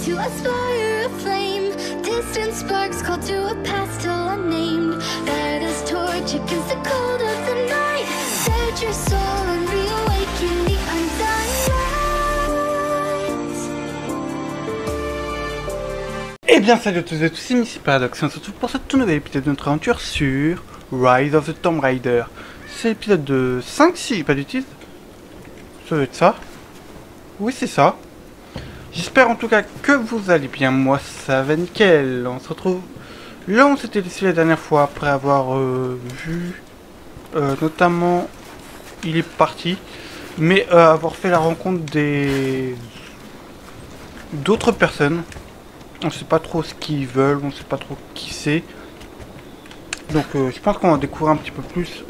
to aspire a flame. Distant sparks call to a past still unnamed. Light as torch against the cold of the night. Set your soul and reawaken the undying light. Eh bien salut à tous et à tous, c'est Missy Paradox et on se retrouve pour ce tout nouvel épisode de notre aventure sur Rise of the Tomb Raider. C'est l'épisode de 5 si j'ai pas d'utilise. Ça doit être ça. Oui c'est ça. J'espère en tout cas que vous allez bien, moi ça va nickel. On se retrouve là où on s'était laissé la dernière fois après avoir vu notamment il est parti. Mais avoir fait la rencontre d'autres personnes. On sait pas trop ce qu'ils veulent, on sait pas trop qui c'est. Donc je pense qu'on va découvrir un petit peu plus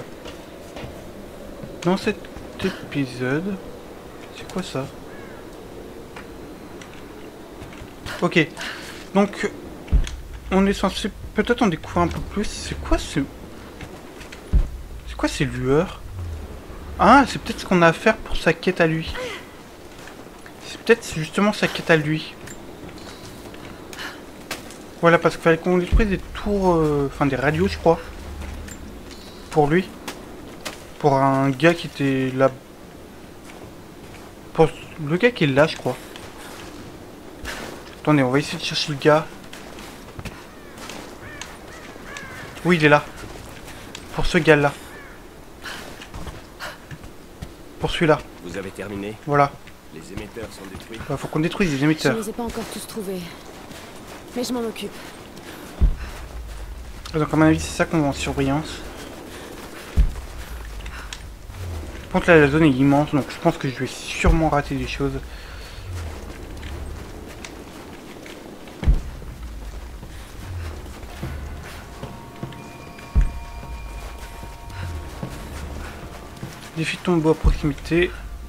dans cet épisode. C'est quoi ça? Ok. Donc on est censé peut-être en découvrir un peu plus. C'est quoi ces lueurs? Ah, c'est peut-être ce qu'on a à faire pour sa quête à lui. C'est peut-être justement sa quête à lui. Voilà, parce qu'il fallait qu'on détruise des tours, enfin des radios, je crois. Pour lui. Pour un gars qui était là. Pour le gars qui est là, je crois. Attendez, on va essayer de chercher le gars. Oui, il est là. Pour ce gars-là. Pour celui-là. Vous avez terminé? Voilà. Les émetteurs sont détruits. Bah, faut qu'on détruise les Je émetteurs. ne les ai pas encore tous trouvés. Mais je m'en occupe. Donc à mon avis c'est ça qu'on va en surbrillance. Par contre là la zone est immense donc je pense que je vais sûrement rater des choses. Défi de tombeau à proximité.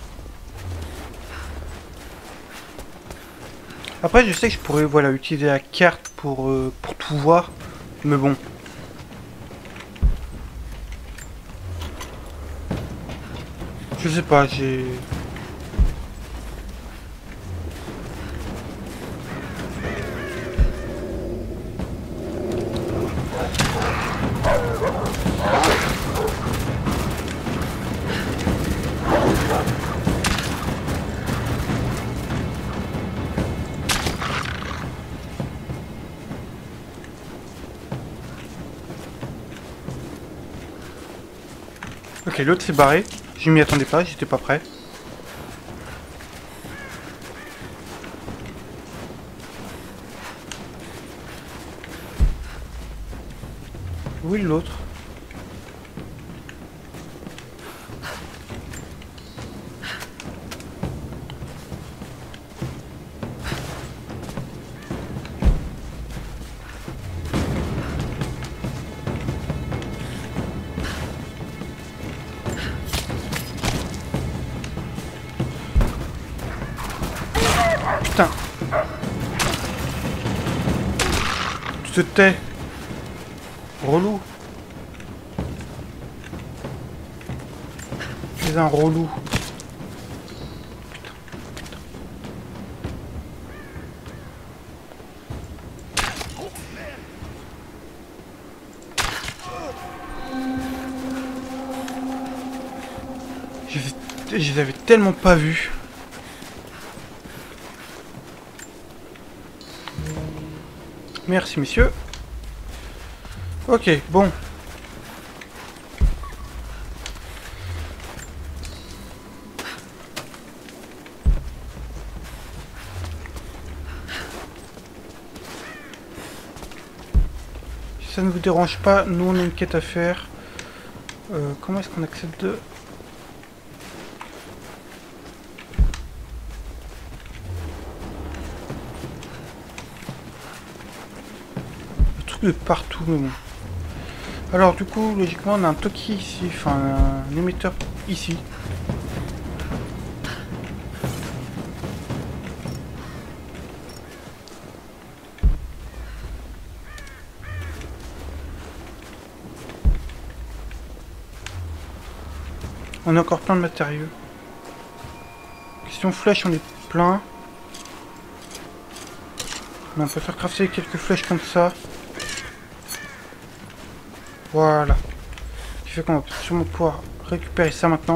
Après je sais que je pourrais voilà utiliser la carte pour tout voir. Mais bon. Je sais pas, j'ai... Ok, l'autre s'est barré. Je m'y attendais pas, j'étais pas prêt. Où est l'autre? Putain. Tu te tais. Relou. Tu es un relou. Putain. Je les avais tellement pas vus. Merci messieurs. Ok, bon. Si ça ne vous dérange pas, nous on a une quête à faire. Comment est-ce qu'on accède de... de partout mais bon. Alors du coup logiquement on a un Toki ici, enfin un émetteur ici. On a encore plein de matériaux. Question flèche on est plein. Mais on peut faire crafter quelques flèches comme ça. Voilà. Ce qui fait qu'on va sûrement pouvoir récupérer ça maintenant.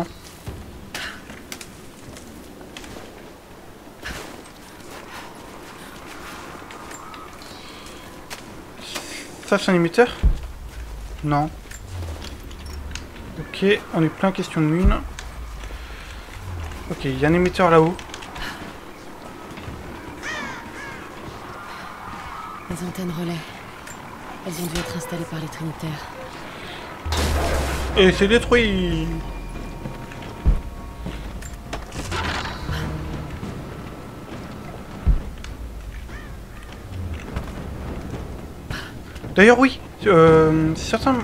Ça c'est un émetteur? Non. Ok, on est plein question de mine. Ok, il y a un émetteur là-haut. Les antennes relais. Elles ont dû être installées par les Trinitaires. Et c'est détruit. D'ailleurs oui, certains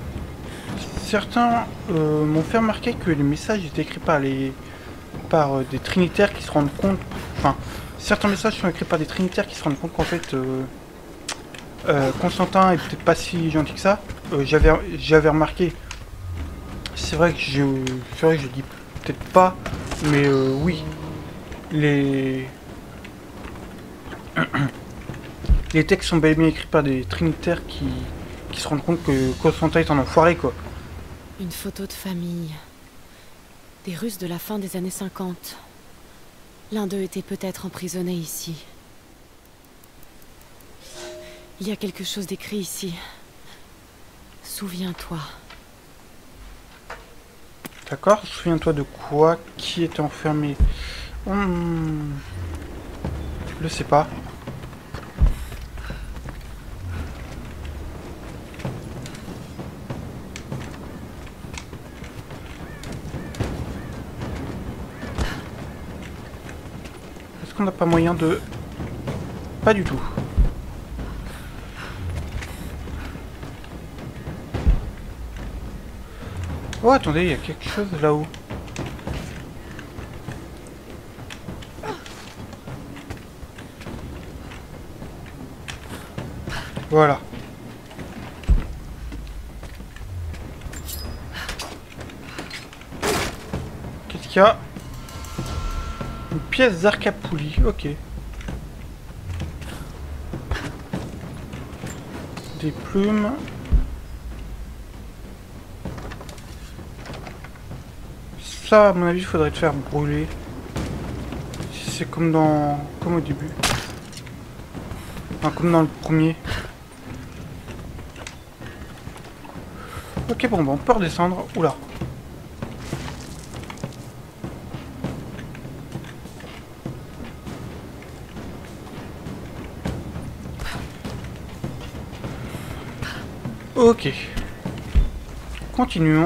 m'ont fait remarquer que les messages étaient écrits par des Trinitaires qui se rendent compte, enfin certains messages sont écrits par des Trinitaires qui se rendent compte qu'en fait Constantin est peut-être pas si gentil que ça. J'avais remarqué, c'est vrai que je dis peut-être pas, mais oui, les textes sont bel et bien écrits par des Trinitaires qui se rendent compte que Constantin est un enfoiré, quoi. Une photo de famille. Des Russes de la fin des années 50. L'un d'eux était peut-être emprisonné ici. Il y a quelque chose d'écrit ici. Souviens-toi. D'accord, souviens-toi de quoi? Qui était enfermé? Je sais pas. Est-ce qu'on n'a pas moyen de... Pas du tout. Oh, attendez, il y a quelque chose là-haut. Voilà. Qu'est-ce qu'il y a? Une pièce d'Arcapouli, ok. Des plumes. Ça, à mon avis, il faudrait te faire brûler. Si c'est comme au début. Enfin, comme dans le premier. Ok, bon, on peut redescendre. Oula. Ok. Continuons.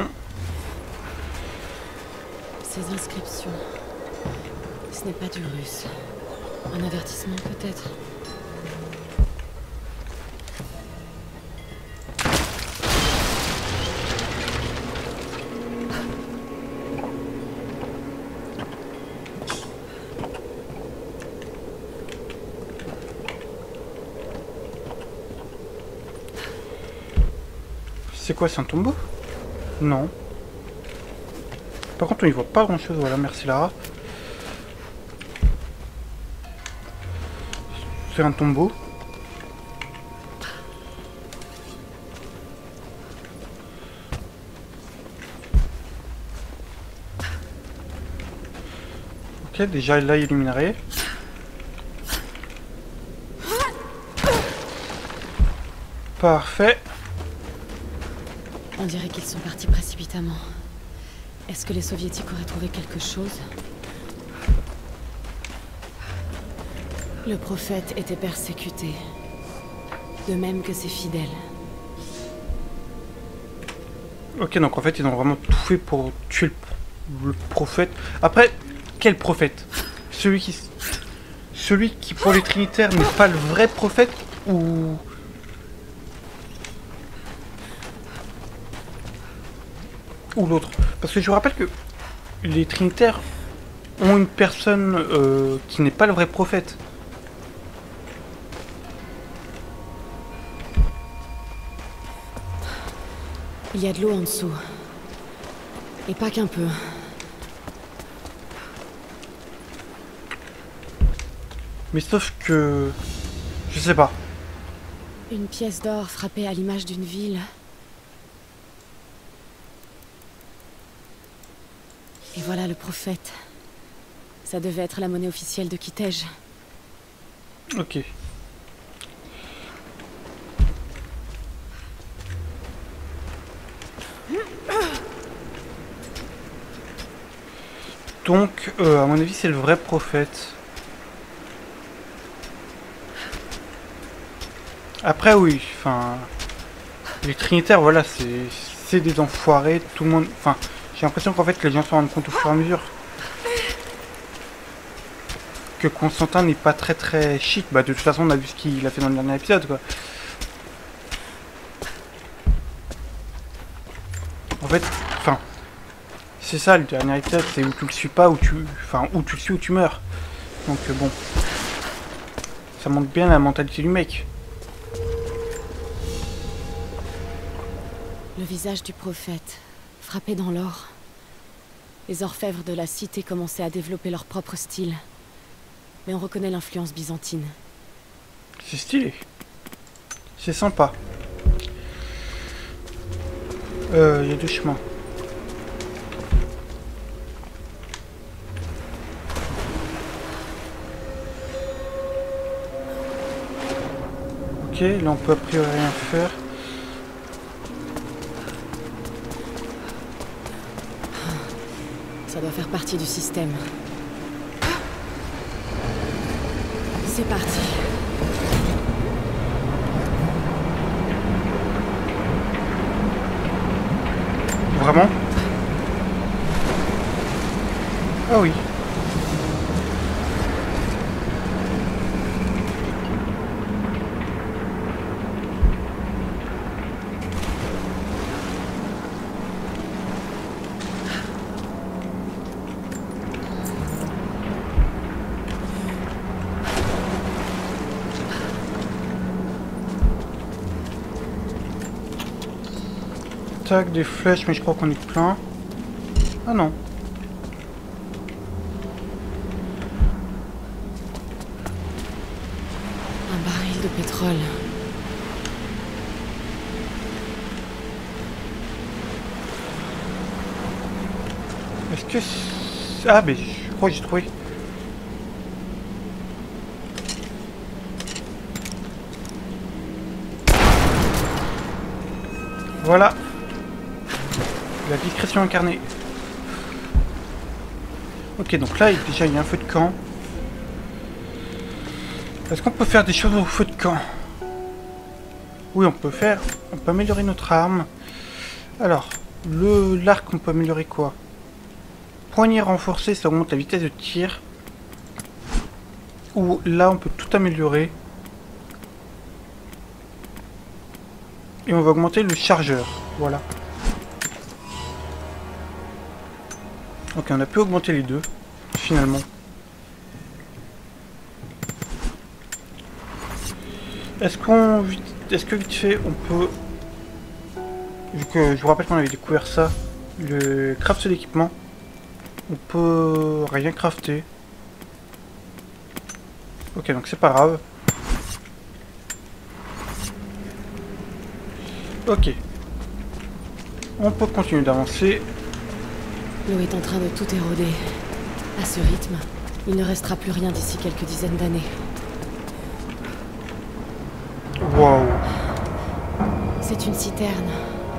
Ces inscriptions. Ce n'est pas du russe. Un avertissement peut-être. C'est quoi, c'est un tombeau? Non. Par contre, on y voit pas grand chose. Voilà, merci Lara. C'est un tombeau. Ok, déjà là il y a du minerai. Parfait. On dirait qu'ils sont partis précipitamment. Est-ce que les soviétiques auraient trouvé quelque chose? Le prophète était persécuté. De même que ses fidèles. Ok, donc en fait ils ont vraiment tout fait pour tuer le prophète. Après, quel prophète? Celui qui pour les Trinitaires n'est pas le vrai prophète ou l'autre? Parce que je vous rappelle que les Trinitaires ont une personne qui n'est pas le vrai prophète. Il y a de l'eau en dessous. Et pas qu'un peu. Mais sauf que Je sais pas. Une pièce d'or frappée à l'image d'une ville. Et voilà le prophète. Ça devait être la monnaie officielle de Kitej. Ok. Donc, à mon avis, c'est le vrai prophète. Après, oui, enfin... Les Trinitaires, voilà, c'est des enfoirés, tout le monde... Enfin, j'ai l'impression qu'en fait, les gens se rendent compte au fur et à mesure que Constantin n'est pas très chic. Bah, de toute façon, on a vu ce qu'il a fait dans le dernier épisode, quoi. En fait, enfin... C'est ça, le dernier épisode, c'est où tu le suis pas, où tu... Enfin, où tu le suis, où tu meurs. Donc, bon... Ça montre bien la mentalité du mec. Le visage du prophète, frappé dans l'or. Les orfèvres de la cité commençaient à développer leur propre style. Mais on reconnaît l'influence byzantine. C'est stylé. C'est sympa. Il y a deux chemins. Ok, là on peut a priori rien faire. Ça doit faire partie du système. C'est parti. Vraiment? Ah oui. Tac, des flèches, mais je crois qu'on est plein. Ah non. Un baril de pétrole. Est-ce que... Ah, mais je crois que j'ai trouvé. Voilà. La discrétion incarnée. Ok, donc là, déjà, il y a un feu de camp. Est-ce qu'on peut faire des choses au feu de camp? Oui, on peut faire... On peut améliorer notre arme. Alors, l'arc, on peut améliorer quoi? Poignée renforcée, ça augmente la vitesse de tir. Ou là, on peut tout améliorer. Et on va augmenter le chargeur. Voilà. Ok, on a pu augmenter les deux, finalement. Est-ce que vite fait, on peut... Vu que je vous rappelle qu'on avait découvert ça, le craft d'équipement, on peut rien crafter. Ok, donc c'est pas grave. Ok. On peut continuer d'avancer. L'eau est en train de tout éroder. À ce rythme, il ne restera plus rien d'ici quelques dizaines d'années. Waouh. C'est une citerne.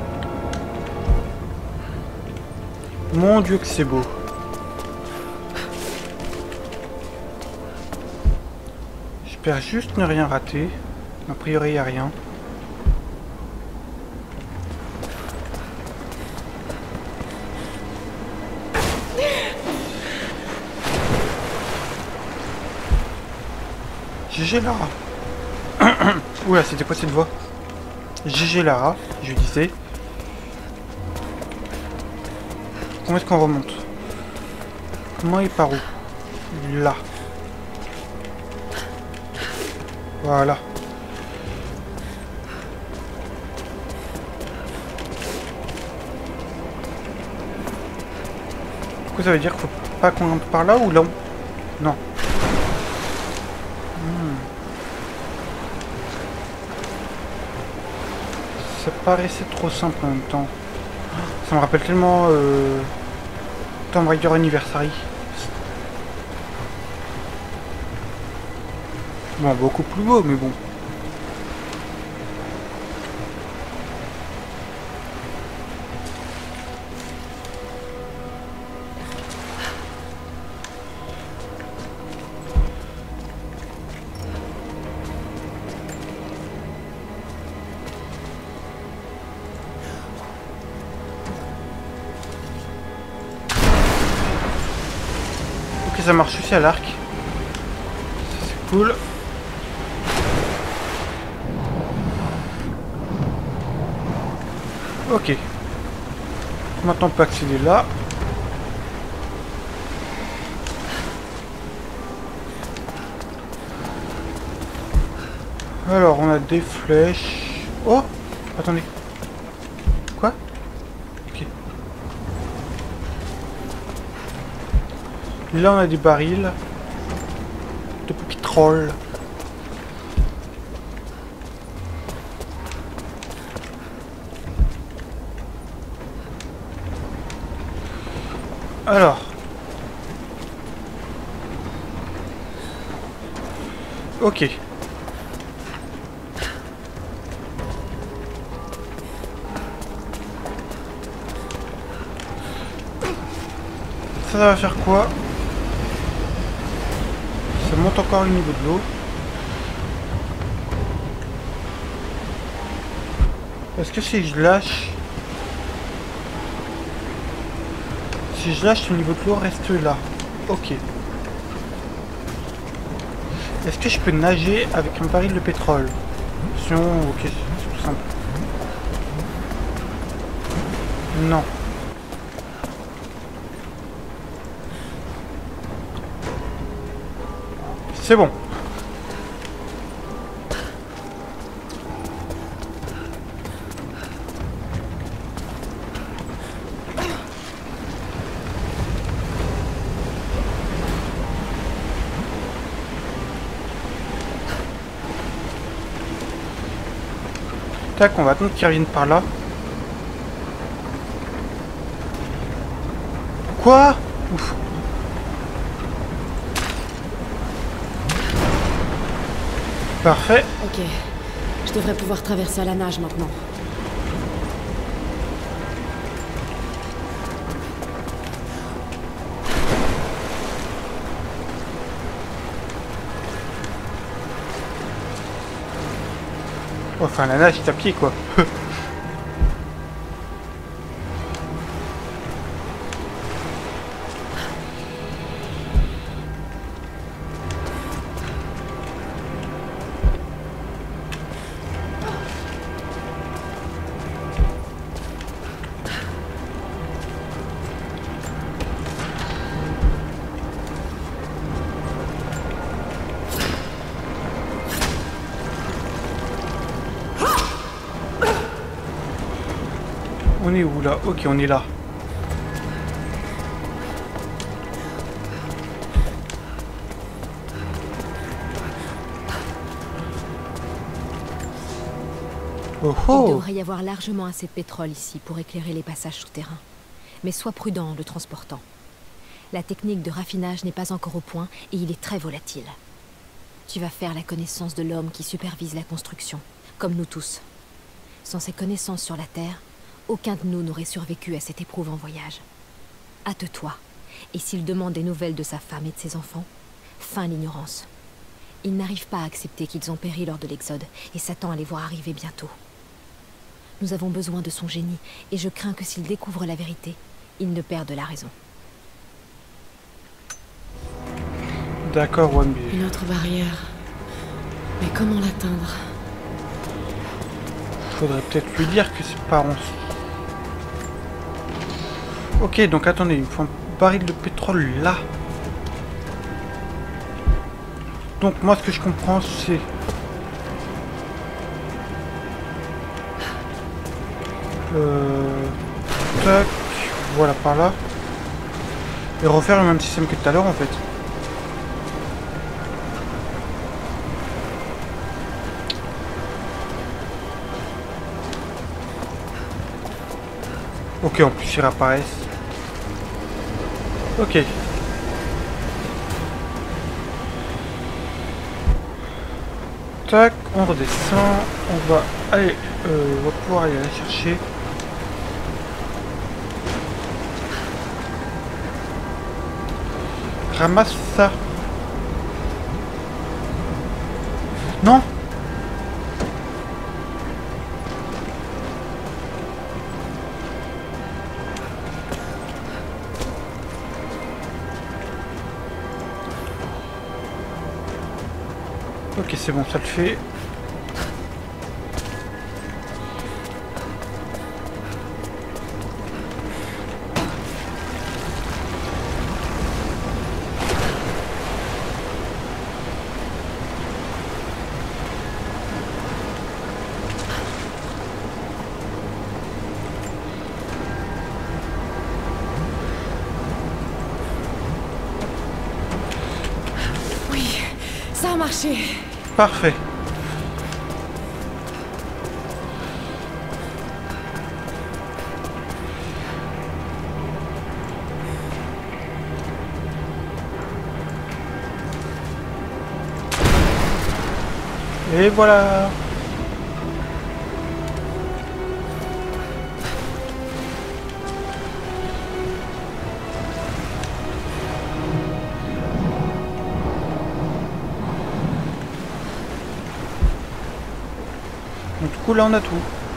Mon Dieu que c'est beau. J'espère juste ne rien rater. A priori, il n'y a rien. GG Lara. Oula, c'était quoi cette voix? GG Lara, je disais. Comment est-ce qu'on remonte? Comment et par où? Là. Voilà. Du coup, ça veut dire qu'il faut pas qu'on rentre par là ou là? Non. Ça paraissait trop simple en même temps. Ça me rappelle tellement Tomb Raider Anniversary. Bon, beaucoup plus beau, mais bon. Ok, ça marche aussi à l'arc. C'est cool. Ok. Maintenant on peut accéder là. Alors on a des flèches. Oh! Attendez. Quoi? Ok. Et là on a des barils de pétrole. Alors. Ok. Ça va faire quoi? Ça monte encore le niveau de l'eau. Est-ce que si je lâche... Si je lâche, le niveau de l'eau reste là. Ok. Est-ce que je peux nager avec un baril de pétrole? Sinon, ok, c'est tout simple. Non. C'est bon. Tac, on va attendre qu'ils reviennent par là. Quoi? Ouf. Parfait. Ok. Je devrais pouvoir traverser à la nage maintenant. Enfin, la nage est à pied, quoi. On est où là? Ok, on est là. Oh oh! Il devrait y avoir largement assez de pétrole ici pour éclairer les passages souterrains. Mais sois prudent en le transportant. La technique de raffinage n'est pas encore au point et il est très volatile. Tu vas faire la connaissance de l'homme qui supervise la construction, comme nous tous. Sans ses connaissances sur la Terre, aucun de nous n'aurait survécu à cette éprouvant voyage. Hâte-toi, et s'il demande des nouvelles de sa femme et de ses enfants, feins l'ignorance. Il n'arrive pas à accepter qu'ils ont péri lors de l'Exode et s'attend à les voir arriver bientôt. Nous avons besoin de son génie, et je crains que s'il découvre la vérité, il ne perde la raison. D'accord, One B. Une autre barrière. Mais comment l'atteindre? Faudrait peut-être lui dire que ses parents... Ok, donc attendez, il me faut un baril de pétrole là. Donc moi ce que je comprends c'est... Tac, voilà par là. Et refaire le même système que tout à l'heure en fait. Ok, en plus ils réapparaissent. Ok. Tac, on redescend. On va aller, on va pouvoir aller la chercher. Ramasse ça. Non. Ok, c'est bon, ça le fait. Oui, ça a marché. Parfait. Et voilà. Donc du coup là on a tout.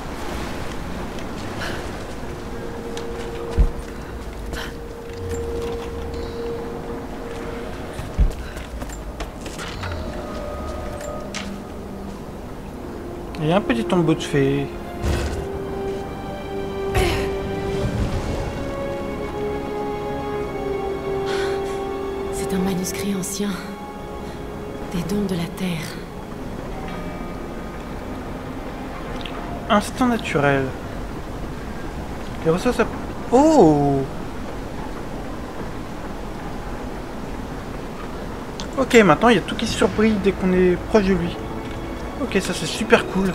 Et un petit tombeau de fée. C'est un manuscrit ancien. Des dons de la Terre. Instinct naturel. Les ressources à... Oh! Ok, maintenant il y a tout qui surbrille dès qu'on est proche de lui. Ok, ça c'est super cool.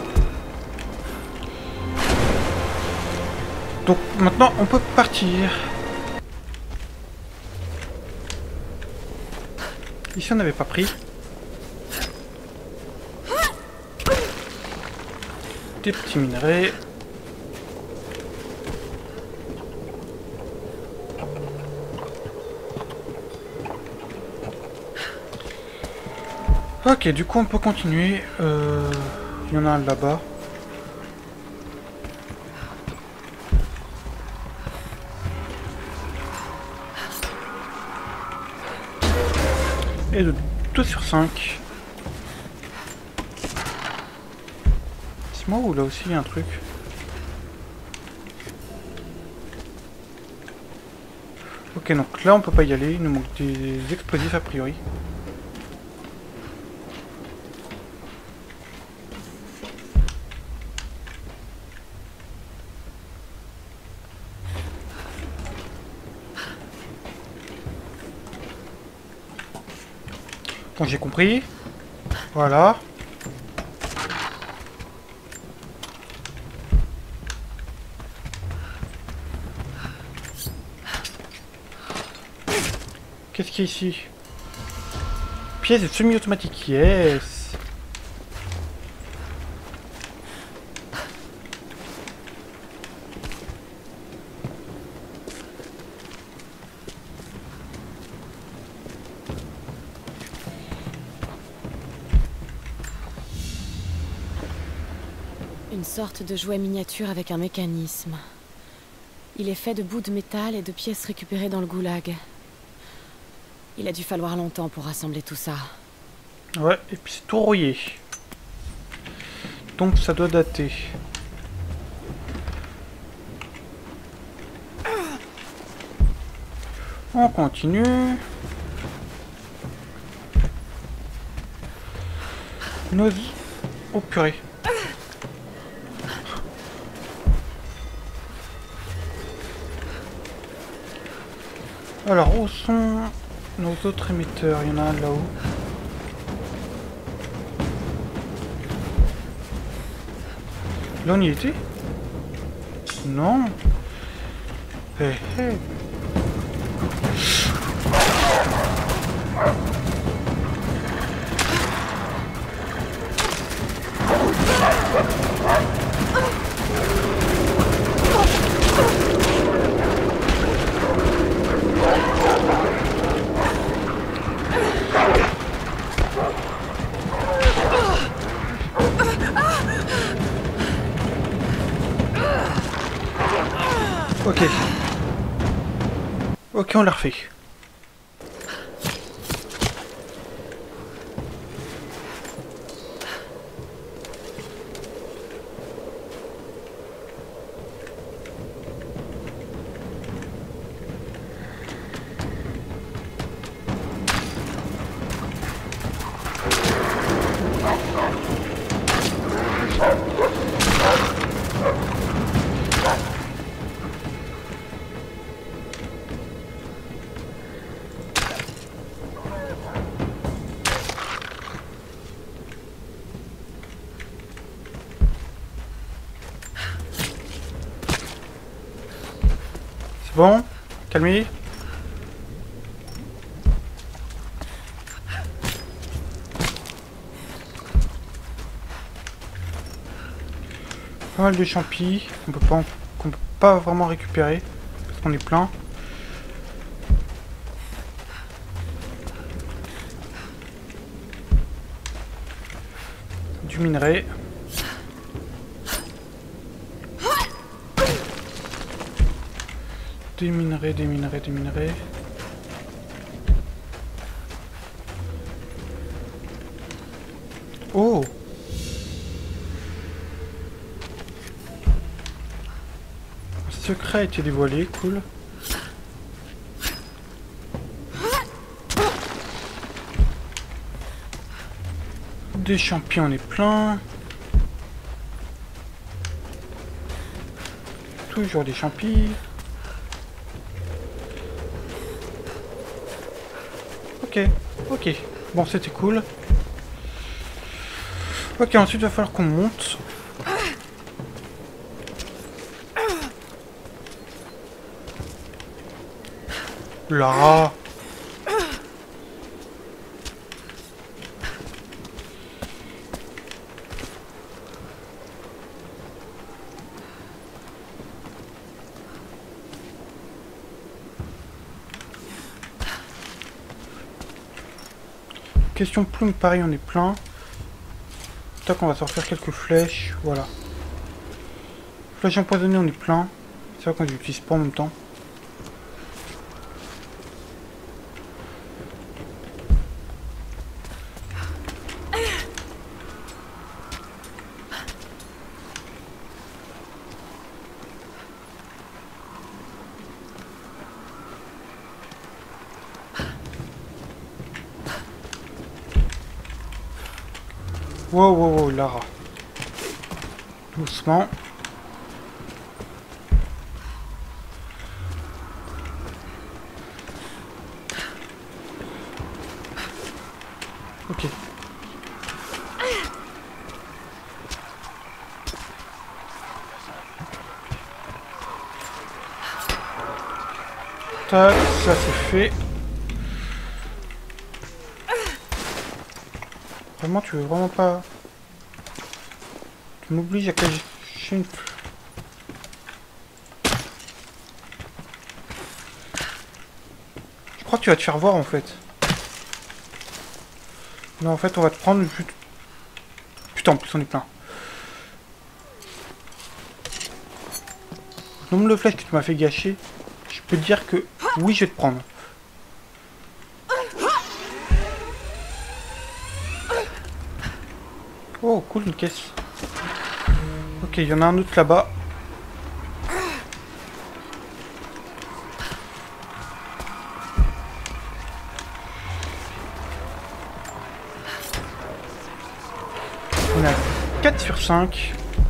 Donc maintenant on peut partir. Ici on n'avait pas pris. Des petits minerais. Ok, du coup on peut continuer. Il y en a un là-bas. Et de 2 sur 5. C'est moi ou là aussi il y a un truc? Ok, donc là on peut pas y aller, il nous manque des explosifs a priori. Bon, j'ai compris. Voilà. Qu'est-ce qu'il y a ici? Pièce de semi-automatique, yes. Une sorte de jouet miniature avec un mécanisme. Il est fait de bouts de métal et de pièces récupérées dans le goulag. Il a dû falloir longtemps pour rassembler tout ça. Ouais, et puis c'est tout rouillé. Donc ça doit dater. On continue. Nos... Oh purée. Alors, où sont nos autres émetteurs? Il y en a un là-haut. Là, on y était? Non. Hé hé. Ok. Ok, on l'a refait. Bon, calmez. Pas mal de champis qu'on peut pas vraiment récupérer parce qu'on est plein. Du minerai. Des minerais. Oh! Un secret a été dévoilé, cool. Des champignons, on est plein. Toujours des champignons. Ok. Bon, c'était cool. Ok, ensuite, il va falloir qu'on monte. Là. Question plume, pareil, on est plein. Tac, on va sortir quelques flèches, voilà. Flèches empoisonnées, on est plein. C'est vrai qu'on les utilise pas en même temps. Wow, Lara. Doucement. Ok. Tac, ça c'est fait. Vraiment, tu veux vraiment pas... Tu m'obliges à cacher une... Je crois que tu vas te faire voir en fait. Non, en fait, on va te prendre juste... Putain, en plus on est plein. Le nombre de flèches que tu m'as fait gâcher, je peux te dire que oui, je vais te prendre. Oh, cool, une caisse. Ok, il y en a un autre là-bas. On a 4 sur 5.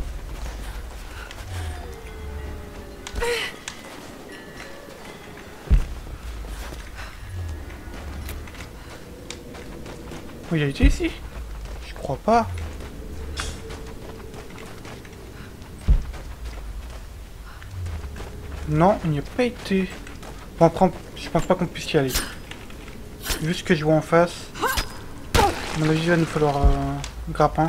Oh, il a été ici? Je crois pas. Non, il n'y a pas été. Bon, après, je pense pas qu'on puisse y aller. Vu ce que je vois en face, à mon avis, il va nous falloir un grappin.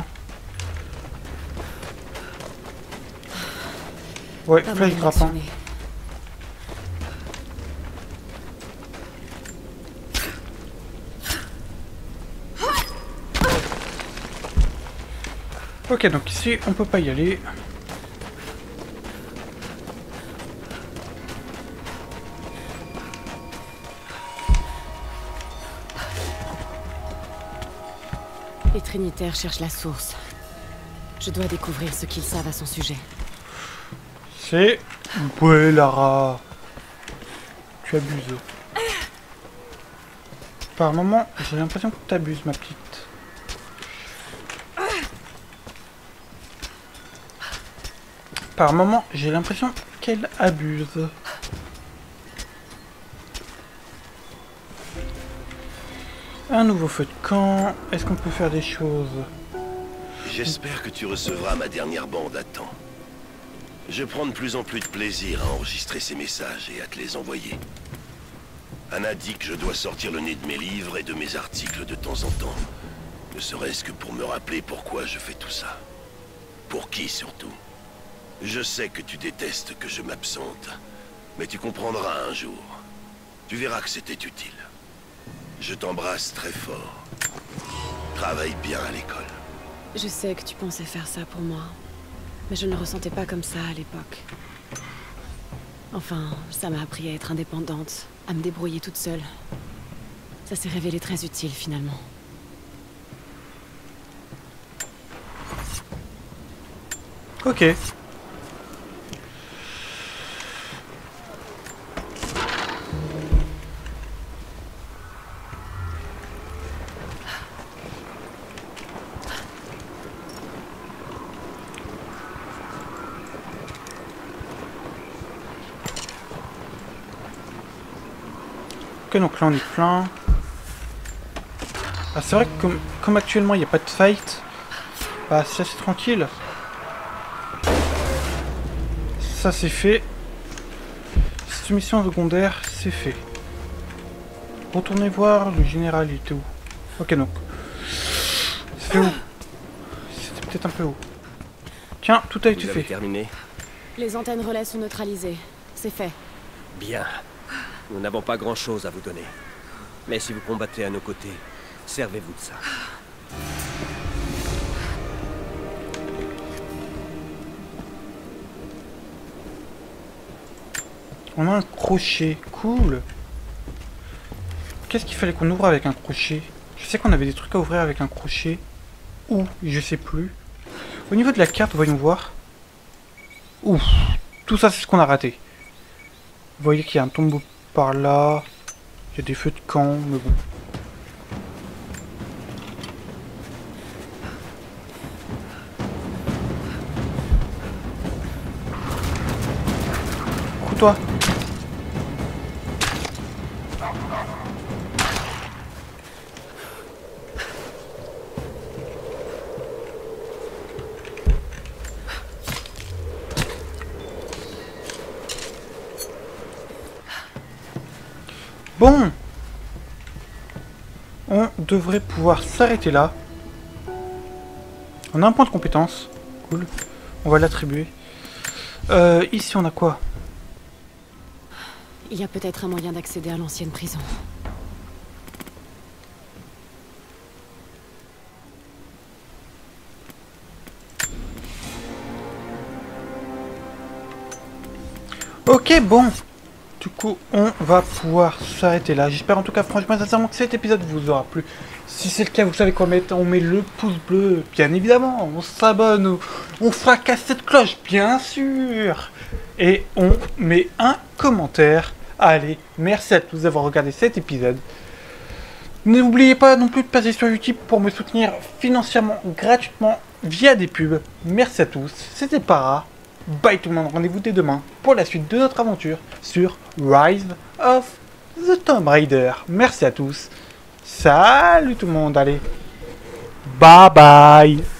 Ouais, flèche grappin. Ok, donc ici, on peut pas y aller. Les Trinitaires cherchent la source. Je dois découvrir ce qu'ils savent à son sujet. C'est... Ouais, Lara. Tu abuses. Par moment, j'ai l'impression que tu abuses, ma petite. Par moment, j'ai l'impression qu'elle abuse. Un nouveau feu de camp. Est-ce qu'on peut faire des choses? J'espère que tu recevras ma dernière bande à temps. Je prends de plus en plus de plaisir à enregistrer ces messages et à te les envoyer. Anna dit que je dois sortir le nez de mes livres et de mes articles de temps en temps. Ne serait-ce que pour me rappeler pourquoi je fais tout ça. Pour qui surtout. Je sais que tu détestes que je m'absente, mais tu comprendras un jour. Tu verras que c'était utile. Je t'embrasse très fort. Travaille bien à l'école. Je sais que tu pensais faire ça pour moi, mais je ne le ressentais pas comme ça à l'époque. Enfin, ça m'a appris à être indépendante, à me débrouiller toute seule. Ça s'est révélé très utile finalement. Ok. Ok, donc là on est plein. Ah, c'est vrai que comme actuellement il n'y a pas de fight, bah c'est assez tranquille. Ça c'est fait. Cette mission secondaire, c'est fait. Retournez voir le général, il était où? Ok, donc. C'est où? C'était peut-être un peu haut. Tiens, tout a été Vous avez fait. terminé? Les antennes relais sont neutralisées. C'est fait. Bien. Nous n'avons pas grand-chose à vous donner. Mais si vous combattez à nos côtés, servez-vous de ça. On a un crochet, cool. Qu'est-ce qu'il fallait qu'on ouvre avec un crochet? Je sais qu'on avait des trucs à ouvrir avec un crochet. Ou, je sais plus. Au niveau de la carte, voyons voir. Ouf, tout ça c'est ce qu'on a raté. Vous voyez qu'il y a un tombeau par là. Il y a des feux de camp, mais bon. Coupe-toi. Bon, on devrait pouvoir s'arrêter là. On a un point de compétence. Cool. On va l'attribuer. Ici, on a quoi? Il y a peut-être un moyen d'accéder à l'ancienne prison. Ok, bon. Du coup, on va pouvoir s'arrêter là. J'espère en tout cas, franchement, sincèrement, que cet épisode vous aura plu. Si c'est le cas, vous savez quoi mettre. On met le pouce bleu, bien évidemment. On s'abonne, on fracasse cette cloche, bien sûr. Et on met un commentaire. Allez, merci à tous d'avoir regardé cet épisode. N'oubliez pas non plus de passer sur YouTube pour me soutenir financièrement, gratuitement, via des pubs. Merci à tous. C'était Para. Bye tout le monde, rendez-vous dès demain pour la suite de notre aventure sur Rise of the Tomb Raider. Merci à tous. Salut tout le monde, allez. Bye bye.